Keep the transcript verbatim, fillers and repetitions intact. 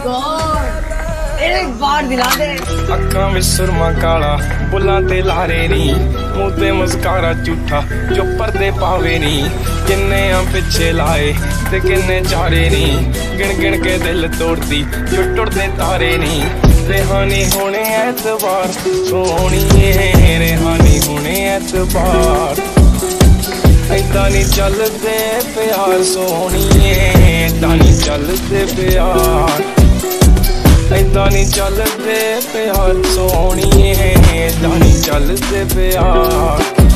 God एक बार दिला दे। अखां विच सुरमा काला बुल्लां ते लारे नी मूंह ते मुस्कारा झूठा जो पर्दे पावे नी किन्ने आ पिछे लाए ते किन्ने चारे नी गिण गिण के दिल तोड़दी जो टुटदे तारे नी रेहानी होने ऐतबार सोहणीए रेहानी होने ऐतबार ऐदां नी चलदे प्यार सोहणीए ऐदां नी चलदे प्यार ऐदां नी चलदे प्यार सोहणीए ऐदां नी चलदे प्यार।